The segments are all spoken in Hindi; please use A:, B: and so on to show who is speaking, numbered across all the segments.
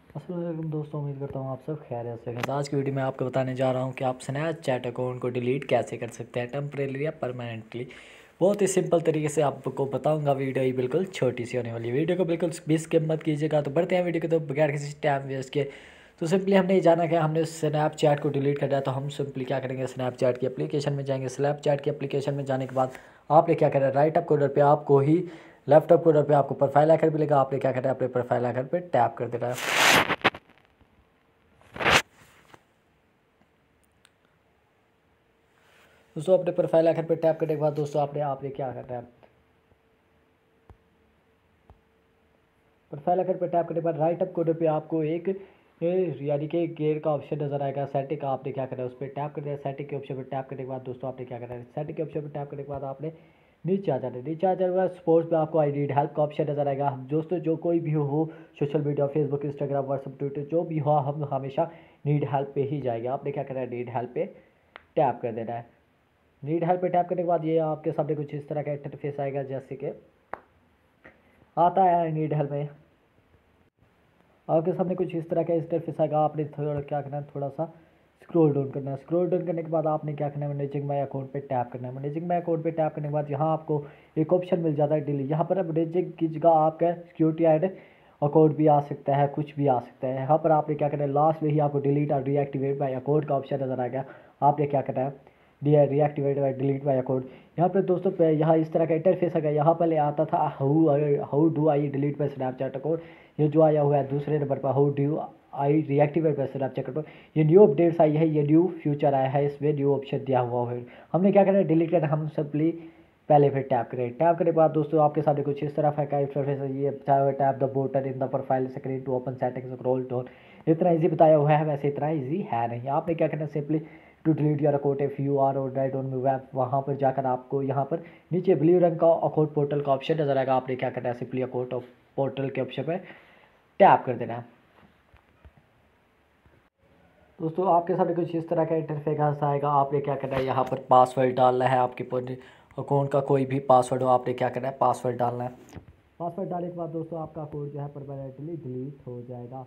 A: अस्सलाम वालेकुम दोस्तों, उम्मीद करता हूँ आप सब खैरियत से हैं। तो आज की वीडियो में आपको बताने जा रहा हूँ कि आप स्नैपचैट अकाउंट को डिलीट कैसे कर सकते हैं, टेम्परेरी या परमानेंटली। बहुत ही सिंपल तरीके से आपको बताऊंगा। वीडियो ही बिल्कुल छोटी सी होने वाली है। वीडियो को बिल्कुल भी स्किप मत कीजिएगा। तो बढ़ते हैं वीडियो को, तो बगैर किसी टाइम वेस्ट के तो सिंपली हमने ये जाना कि हमने स्नैपचैट को डिलीट करना है। तो हम सिंपली क्या करेंगे, स्नैपचैट की एप्लीकेशन में जाएंगे। स्नैपचैट की एप्लीकेशन में जाने के बाद आपने क्या करना है, राइट अप कॉर्नर पे आपको ही लेफ्ट अप कॉर्नर पे आपको प्रोफाइल आइकन मिलेगा। आपने क्या करना है, अपने प्रोफाइल आइकन पे टैप कर देना है। दोस्तों अपने प्रोफाइल आइकन पर टैप करने के बाद दोस्तों आपने आपने क्या करना है, प्रोफाइल आइकन पर टैप करने के बाद राइट अप कोने पे आपको एक यानी कि गेयर का ऑप्शन नजर आएगा, सेटिंग का। आपने क्या करना है, उस पर टैप करना है। सेटिंग के ऑप्शन पर टैप करने के बाद दोस्तों आपने क्या करना है, सेटिंग के ऑप्शन पर टैप करने के बाद आपने नीचे आ जाना है। नीचे आ जाने के बाद स्पोर्ट्स पे आपको आई नीड हेल्प का ऑप्शन नजर आएगा। दोस्तों जो कोई भी हो social media, Facebook, Instagram, WhatsApp, Twitter, जो भी हो, हम हमेशा नीड हेल्प पे ही जाएंगे। आपने क्या करना है, नीड हेल्प पे टैप कर देना है। नीड हेल्प पे टैप करने के बाद ये आपके सामने कुछ इस तरह का इंटरफेस आएगा, जैसे कि आता है नीड हेल्प में। आपके सामने कुछ इस तरह का इंटरफेस आएगा। आपने थोड़ा क्या करना है, थोड़ा सा स्क्रॉल डाउन करना है। स्क्रॉल डाउन करने के बाद आपने क्या करना है, मैनेजिंग माई अकाउंट पे टैप करना है। मैनेजिंग माई अकाउंट पे टैप करने के बाद यहाँ आपको एक ऑप्शन मिल जाता है डिलीट। यहाँ पर मैनेजिंग की जगह आपका सिक्योरिटी एंड अकाउंट भी आ सकता है, कुछ भी आ सकता है। यहाँ पर आपने क्या करना है, लास्ट में ही आपको डिलीट और रीएक्टिवेट माई अकाउंट का ऑप्शन नजर आ गया। आपने क्या करना है, reactivate my delete my account. यहाँ पर दोस्तों यहाँ इस तरह का इंटरफेस आ गया। यहाँ पहले आता था how do I delete my Snapchat account. ये जो आया हुआ है दूसरे नंबर पर, how do I reactivate my Snapchat account. ये न्यू अपडेट्स आई है, ये न्यू फ्यूचर आया है, इसमें न्यू ऑप्शन दिया हुआ है। हमने क्या करना है, डिलीट करना। हम सिंपली पहले फिर टैप करें। टैप करने के बाद दोस्तों आपके सामने कुछ इस तरह का इंटरफेस है। ये बताया हुआ है, tap the button in the profile screen to open settings scroll down. इतना इजी बताया हुआ है, वैसे इतना इजी है नहीं। आपने क्या करना है, simply to delete your account if you are और राइट ऑन वेब, वहाँ पर जाकर आपको यहाँ पर नीचे ब्लू रंग का अकाउंट पोर्टल का ऑप्शन नजर आएगा। आपने क्या करना है, सिंपली अकाउंट पोर्टल के ऑप्शन पर टैप कर देना है। दोस्तों आपके सामने कुछ इस तरह का इंटरफेस आएगा। आपने क्या करना है, यहाँ पर पासवर्ड डालना है। आपके अकाउंट का कोई भी पासवर्ड हो, आपने क्या करना है, पासवर्ड डालना है। पासवर्ड डालने के बाद दोस्तों आपका अकाउंट जो है परमानेंटली डिलीट हो जाएगा।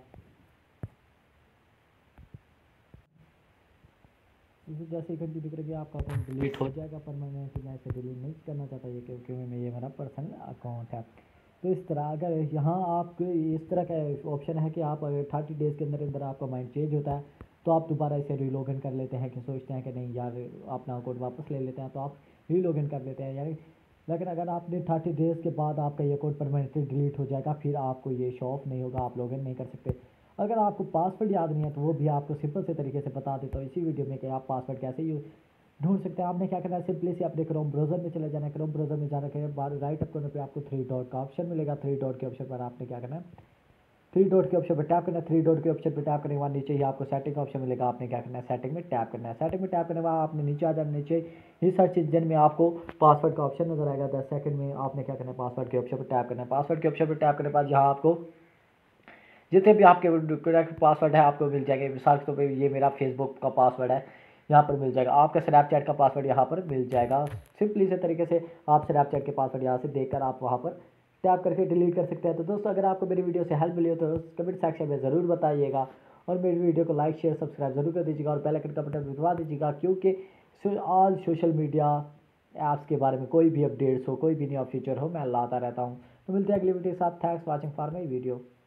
A: इसे जैसे ही कंटिन्यू करेंगे आपका अकाउंट डिलीट हो जाएगा परमानेंटली। मैं इसे डिलीट नहीं करना चाहता ये, क्योंकि ये मेरा पर्सनल अकाउंट है। तो इस तरह अगर यहाँ आपको इस तरह का ऑप्शन है कि आप अगर 30 डेज़ के अंदर अंदर आपका माइंड चेंज होता है तो आप दोबारा इसे रीलॉगिन कर लेते हैं, कि सोचते हैं कि नहीं यार अपना अकाउंट वापस ले लेते हैं, तो आप रीलॉगिन कर लेते हैं यानी। लेकिन अगर आपने 30 डेज़ के बाद आपका ये अकाउंट परमानेंटली डिलीट हो जाएगा, फिर आपको ये शो ऑफ नहीं होगा, आप लॉगिन नहीं कर सकते। अगर आपको पासवर्ड याद नहीं है तो वो भी आपको सिंपल से तरीके से बता देता हूँ इसी वीडियो में कि आप पासवर्ड कैसे यूज ढूंढ सकते हैं। आपने क्या करना है, सिंपली से अपने क्रोम ब्राउज़र में चले जाना है। क्रोम ब्राउज़र में जाने के बाद राइट अप कोने पे आपको थ्री डॉट का ऑप्शन मिलेगा। थ्री डॉट के ऑप्शन पर आपने क्या करना है, थ्री डॉट के ऑप्शन पर टैप करना है। थ्री डॉट के ऑप्शन पर टैप करने के बाद नीचे ही आपको सेटिंग का ऑप्शन मिलेगा। आपने क्या करना है, सेटिंग में टैप करना है। सेटिंग में टैप करने के बाद आपने नीचे आ जाना। नीचे ही सर्च इंजन में आपको पासवर्ड का ऑप्शन नजर आएगा। 10 सेकंड में आपने क्या करना है, पासवर्ड के ऑप्शन पर टैप करना है। पासवर्ड के ऑप्शन पर टैप करने के बाद यहाँ आपको जितने भी आपके करेक्ट पासवर्ड है आपको मिल जाएंगे। मिसाल के तौर पर ये मेरा फेसबुक का पासवर्ड है, यहाँ पर मिल जाएगा। आपका स्नैपचैट का पासवर्ड यहाँ पर मिल जाएगा। सिंपली से तरीके से आप स्नैपचैट के पासवर्ड यहाँ से देखकर आप वहाँ पर टैप करके डिलीट कर सकते हैं। तो दोस्तों अगर आपको मेरी वीडियो से हेल्प मिली हो तो कमेंट सेक्शन में ज़रूर बताइएगा, और मेरी वीडियो को लाइक शेयर सब्सक्राइब जरूर कर दीजिएगा, और बेल आइकन का बटन दबा दीजिएगा, क्योंकि ऑल सोशल मीडिया ऐप्स के बारे में कोई भी अपडेट्स हो, कोई भी नया फीचर हो, मैं लाता रहता हूँ। तो मिलते हैं अगली वीडियो के साथ। Thanks watching for my video.